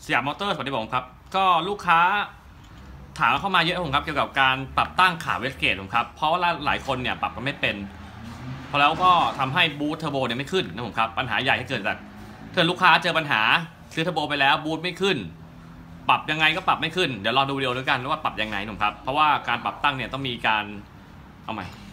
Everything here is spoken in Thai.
สยามมอเตอร์สวัสดีผมครับก็ลูกค้าถามเข้ามาเยอะผมครับเกี่ยวกับการปรับตั้งขาเวสเกตผมครับเพราะว่าหลายคนเนี่ยปรับกันไม่เป็นพอแล้วก็ทำให้บูทเทอร์โบเนี่ยไม่ขึ้นนะผมครับปัญหาใหญ่ที่เกิดจากถ้าลูกค้าเจอปัญหาซื้อเทอร์โบไปแล้วบูทไม่ขึ้นปรับยังไงก็ปรับไม่ขึ้นเดี๋ยวรอดูวิดีโอด้วยกันว่าปรับยังไงผมครับเพราะว่าการปรับตั้งเนี่ยต้องมีการเอาใหม่